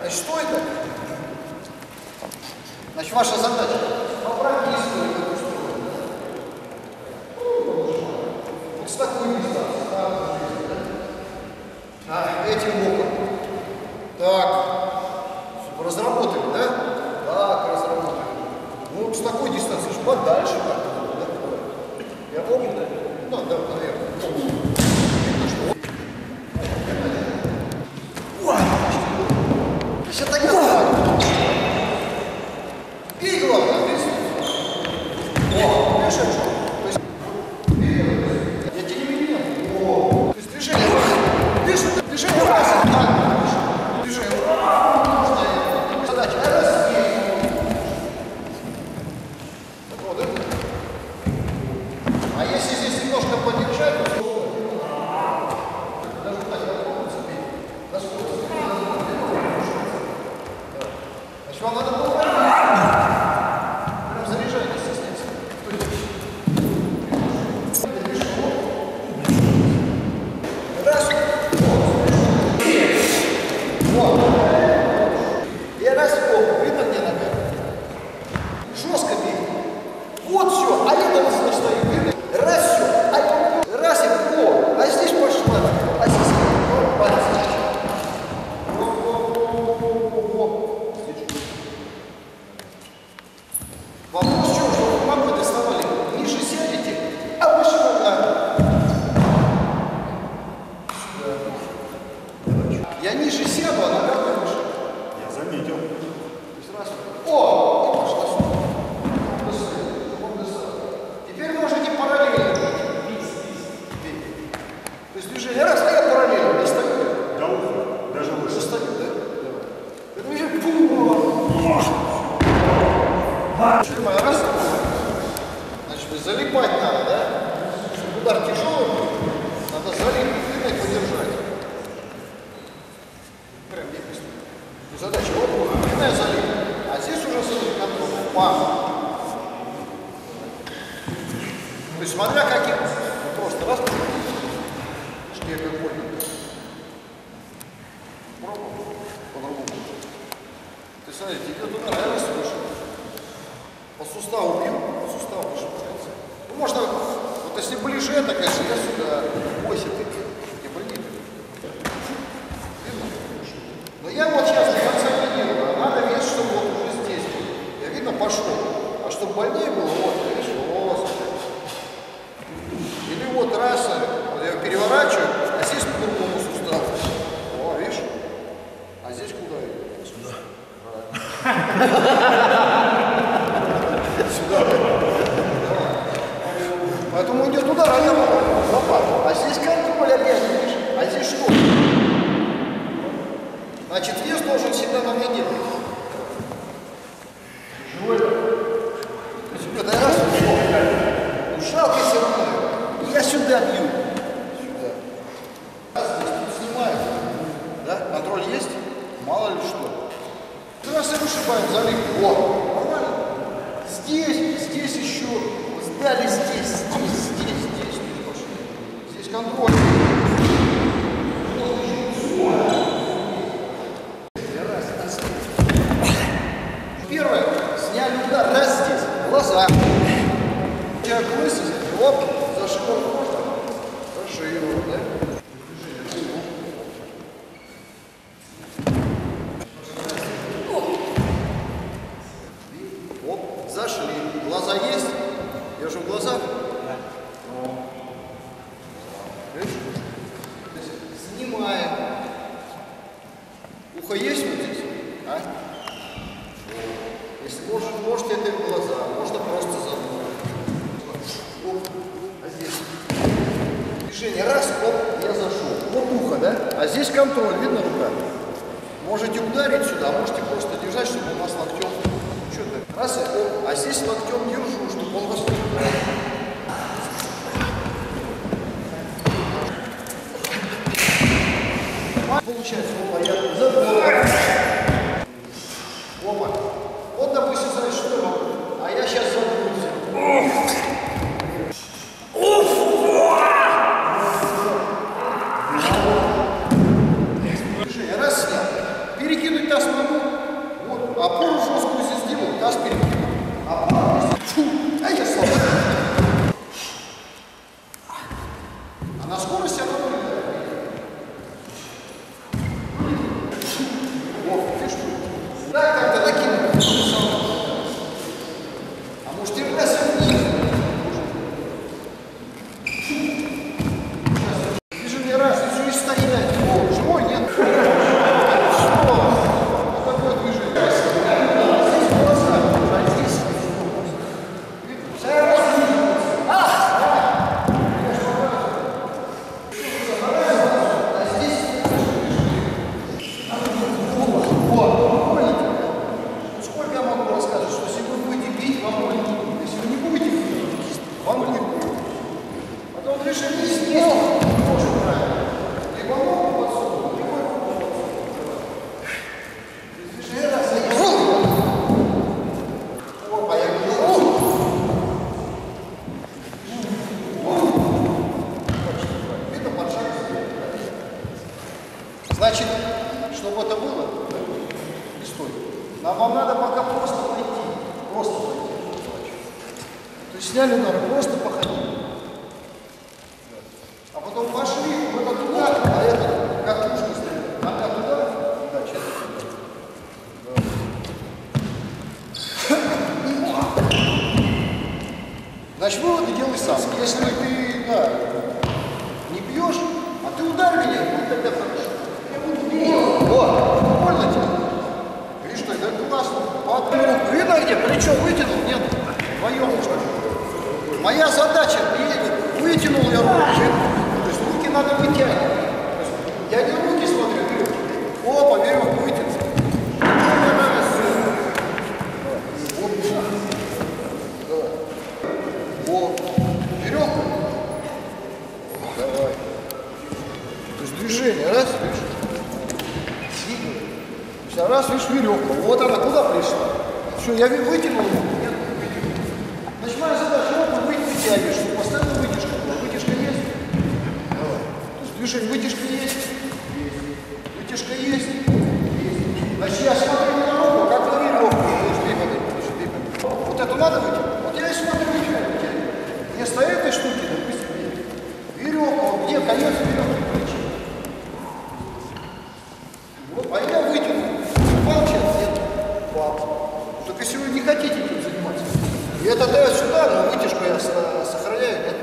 Значит, что это? Значит, ваша задача побрать низкую в эту сторону. Вот с такой дистанции. Этим боком. Так. Разработали, да? Так, разработали. Ну, с такой дистанции, подальше. Да? Я помню, да? Ну, да, наверное. Сейчас так называют. Бей, главное, бей. О, видишь, что? То есть, я тебе не менял. О, то есть движение. Видишь, движение раз. Движение. Задача. Раз. Вот, да? А если здесь немножко подержать, то даже так находится. Значит, вам надо было прям заряжать, не стесняйся. Раз. Вот. И раз. Видно, где нога? Жестко бей. Вот все. А я там стою. Видно? Раз все. А я раз и о. А здесь пошла. А здесь палец. Вопрос в чем, что вы мамы доставали, ниже сядете, а выше нога. Я ниже сяду, а нога выше. Я заметил. То есть раз. О! И пошла сюда. Теперь можете параллельно. То есть движение раз, а я параллельно. Не стою. До уха. Даже выше. Стою, да? Это движение. Раз. Значит, залипать надо, да? Чтобы удар тяжелый был, надо залипать и подержать. Прям не быстро. Задача вот длинная залипа, а здесь уже залип контроль. Пам. То есть смотря каким. Просто раз. Что я как понял. Пробуем. По-другому. Ты смотрите, идет удар, я раз выше. По суставу бью, по суставу выжимается. Ну, можно, вот если ближе это, конечно, я сюда, бойся ты, не блин. Видно? Но я вот сейчас до конца не делаю, а надо вес, чтобы вот уже здесь был. Я видно пошел. А чтобы больнее было, вот, видишь, вот. Или вот раз, вот я переворачиваю, а здесь по другому суставу. О, видишь? А здесь куда? Сюда. Сюда. Поэтому идет удар, а я лопат. А здесь контроль опять, видишь? А здесь что? Значит, вес должен всегда на ноге быть. Живой. Сюда, раз, жалко все равно. Я сюда бью. Сюда. Раз, здесь тут снимаю. Да? Контроль есть? Мало ли что. Раз и вышибаем залив. О, нормально. Здесь еще, сдали здесь. Здесь контроль. Первое, сняли удар, раз здесь, глаза. Тебя крысы, оп, за шиворот можно, за шиворот, да? Зашли. Глаза есть? Я же в глазах. Да. Снимаем. Ухо есть вот здесь? А? Если можете это в глаза, можно просто задумать. А здесь движение раз, оп, я зашел. Вот ухо, да? А здесь контроль, видно рука? Можете ударить сюда, можете просто держать, чтобы у нас локтем. Раз, а здесь локтем держу, чтобы он вас не ударил. Получается, опа, я забыл. Опа. Вот, допустим, знаешь, что я могу? А я сейчас забылся. Движение. Раз, снял. Перекинуть таз на Значит, чтобы это было, не стоит. Вам надо пока просто пойти. Просто пойти. То есть сняли нары, просто походили. А потом пошли, вот это туда, а это как пушка стоит. Нога туда, да, значит, выводы делай сам. Если ты, да, не бьешь, а ты ударь меня, вот тогда хорошо. Вот, больно тебе. Видишь, что это классно. Видно где? Плечо вытянул? Нет. Вдвоем уже. Моя задача, вытянул я руки. То есть руки надо вытягивать. Я не руки смотрю, веревку. Опа, веревку вытянул. Вот. Веревку. Давай. То есть движение, раз, видишь? Раз, видишь, веревка. Вот она куда пришла? Все, я вытянул его. Нет, вытянул. Значит, моя задача, вот вытягиваешь, чтобы постоянно вытяжка была. Вытяжка есть? Давай. То есть движение, вытяжка есть? Есть. Вытяжка есть? Есть. Значит, я смотрю на руку, как на веревку. Вот эту надо вытянуть? Вот я и смотрю, вытягиваю. Вместо этой штуки, допустим, веревка. Вот где конец веревки? Вот, а я вытянул. Только если вы не хотите этим заниматься. И это дает сюда, но вытяжку я сохраняю, нет?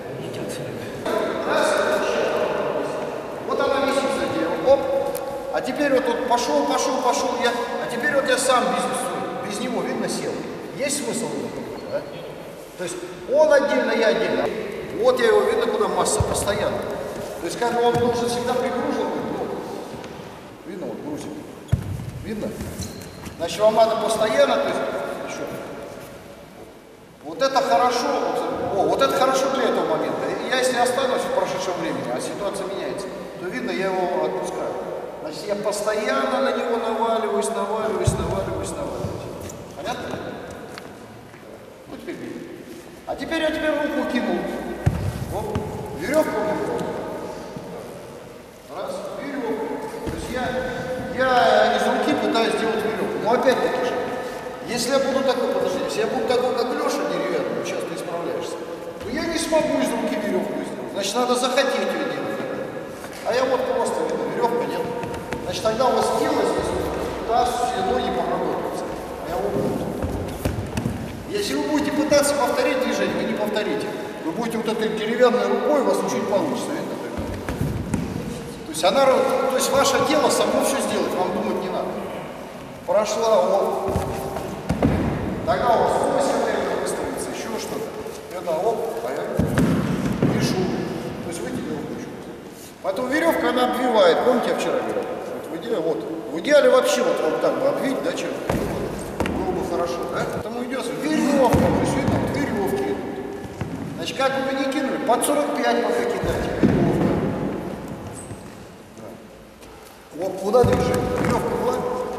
Раз, вот она висит за деревом. Оп. А теперь вот тут пошел я. А теперь вот я сам без него, видно, сел. Есть смысл в этом? Да? То есть он отдельно, я отдельно. Вот я его, видно, куда масса постоянно. То есть как он должен всегда пригружен быть. Видно, вот грузит. Видно? Значит, вам надо постоянно, то есть, еще. Вот это хорошо, вот это хорошо для этого момента. Я если останусь в прошедшем времени, а ситуация меняется, то видно, я его отпускаю. Значит, я постоянно на него наваливаюсь. Понятно? Ну, теперь видно. А теперь я тебе руку кинул. Оп, веревку кинул. Раз, веревку. То есть я из руки пытаюсь сделать веревку. Но опять-таки же, если я буду такой, подожди, если я буду такой, как Леша деревянный, сейчас ты исправляешься, то я не смогу из руки веревку сделать. Значит, надо захотеть ее делать. А я вот просто, видно, веревка нет. Значит, тогда у вас тело здесь, таз, все ноги поработаются. А я вот буду. Если вы будете пытаться повторить движение, вы не повторите. Вы будете вот этой деревянной рукой, у вас ничего не получится. Видно? То есть ваше тело само все сделает, вам думать не надо. Прошла, оп. Тогда у вас ось это выставится, еще что-то. Это оп, а я пишу. То есть вы тебе ручку. Поэтому веревка, она обвивает. Помните, я вчера говорил? Вот, в идеале вообще вот так бы обвить, да, чем было бы хорошо, да? Поэтому идет веревка, то есть видно, вот веревки идут. Значит, как бы вы не кинули, под 45 пока кидайте, веревка. Да. Вот куда движение? Веревка была?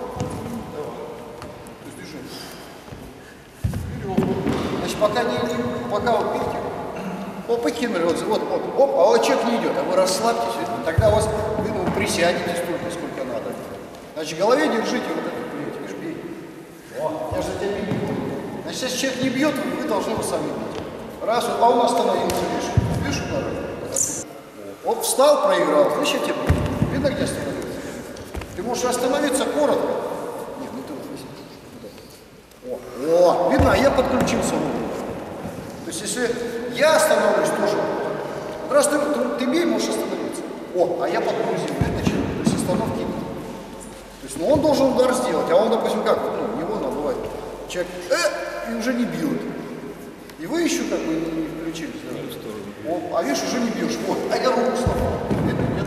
Пока вот видите, оп, и кинули, вот, оп, а вот человек не идет, а вы расслабьтесь, тогда у вас, вы присядете столько, сколько надо. Значит, в голове держите вот эту плеть, видишь, бей. О, я же тебя не бью. Значит, если человек не бьет, вы должны его сами бить. Раз, а он остановился, видишь, удар. Оп, встал, проиграл, слышите, тебе видно, где остановился? Ты можешь остановиться коротко. Нет, ну ты вот возьми. О, видно, а я подключился вовремя. То есть, если я остановлюсь тоже, вот раз ты бей, можешь остановиться. О, а я подгрузил, видно, чем? То есть, остановки нет. То есть, ну, он должен удар сделать, а он, допустим, как? Ну, не вон, а бывает. Человек, и уже не бьет. И вы еще как бы не включились. Да? О, а видишь, уже не бьешь. Вот, а я руку сломал. Видно, нет?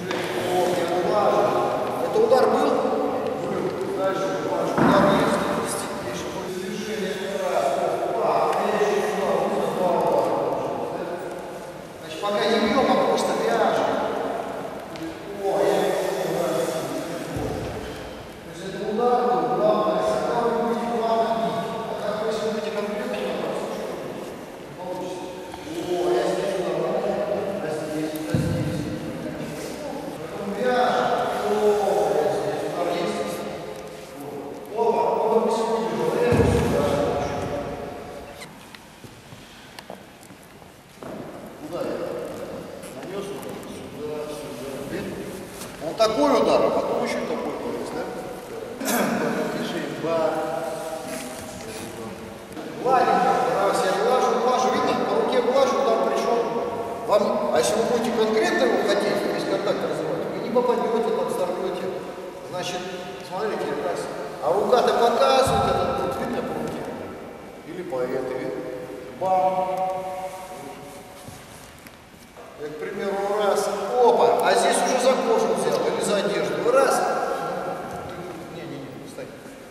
Это удар был? Дальше удар есть. Пока не бьем, а просто вяжем. О, то есть это удар был, главное, когда вы будете главное бить. А как вы, если вы будете конкретно, получится. О, я здесь, а здесь. удар, а потом еще такой полез, да? Движение, два. Гладенько, раз я глажу, видно, по руке глажу, удар пришел. Вам, а если вы будете конкретно его хотеть, без контакта развивать, вы не попадете, подсорвете. Значит, смотрите, раз. А рука-то показывает этот путь, видно по руке? Или по этой, видно? Бам! Я, к примеру, раз, опа, а здесь уже за кожу взял или за одежду. Раз. Не, встань.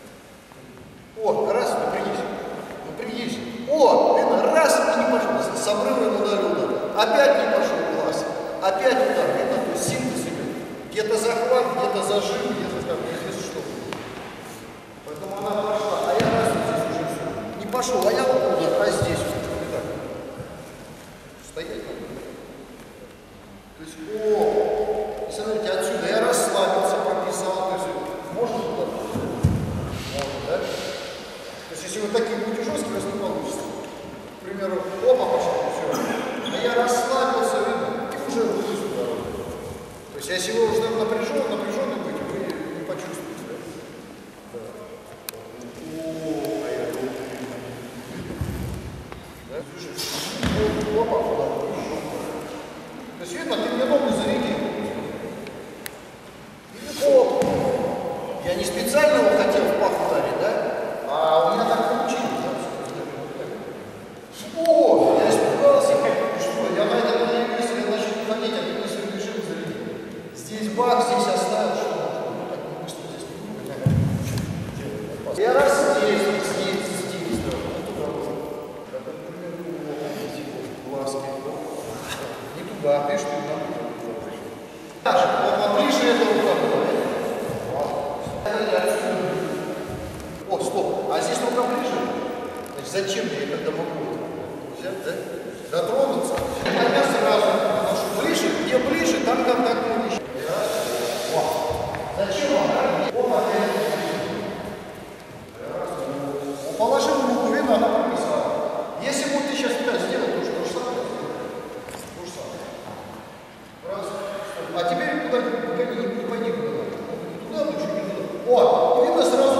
О, раз, напрягись. О, видно, раз, и не пошел. С обрыва удар. Опять не пошел глаз. Опять удар, видно, то есть синтез идет. Где-то захват, где-то зажим, где-то там, неизвестно что. Поэтому она пошла, а я раз здесь уже все. Не пошел, а я удар, а здесь уже. Так. Стоять надо. То есть, и смотрите, отсюда я расслабился, прописал, то есть, можно туда? Можно, да? То есть, если вы такие будете жесткие, у вас не получится. К примеру, опа, пошел, все. А я расслабился, видно, и уже руку сюда. То есть, если вы уже напряженный будете, вы не почувствуете, да? Да. А я руку да? Опа, куда? То есть, видно, ты мне ногу зарядил. Оп! Я не специально его хотел в пах ударить, да? А у меня так получилось. О! Я испугался. Что? Я на этом надеюсь, я начал уходить, а ты мне свой режим зарядил. Здесь бах, здесь оставил, что можно. Так не быстро здесь не я раз здесь. Да, ты что там? Вот поближе это рука. О, стоп. А здесь рука ближе? Значит, зачем я когда могу взять, да? Дотронуться. Я сразу ношу ближе. Где ближе, там контакт увеличивается. Зачем он? Вот опять. Положил руку, видно, она прописала. Если бы ты сейчас опять сделал, то что же самое? А теперь куда не пойди куда. Туда, ну чуть не туда. О, и видно сразу